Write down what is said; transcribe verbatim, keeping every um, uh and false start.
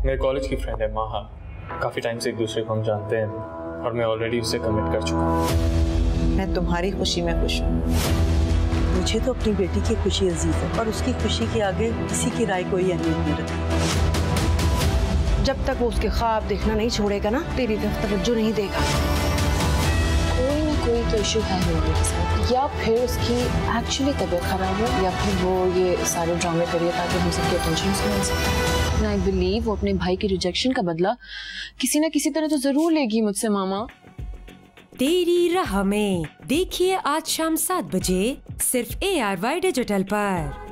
मेरे कॉलेज की फ्रेंड है माहा। काफी टाइम से एक दूसरे को हम जानते हैं और मैं ऑलरेडी उसे कमिट कर चुका हूँ। मैं तुम्हारी खुशी में खुश हूँ। मुझे तो अपनी बेटी की खुशी अजीज है और उसकी खुशी के आगे किसी की राय कोई अहमियत नहीं रखती। जब तक वो उसके ख्वाब देखना नहीं छोड़ेगा ना, तेरी तरफ तवज्जो नहीं देगा। कोई ना कोई तो इशू है मेरे के साथ, या फिर उसकी एक्चुअली तबीयत खराब हो, या फिर वो ये सारे ड्रामे करिए ताकि हम सबकी अटेंशन उसमें मिल सके। आई बिलीव वो अपने भाई की रिजेक्शन का बदला किसी ना किसी तरह तो जरूर लेगी मुझसे मामा। तेरी राह में देखिए आज शाम सात बजे सिर्फ ए आर वाई डिजिटल पर।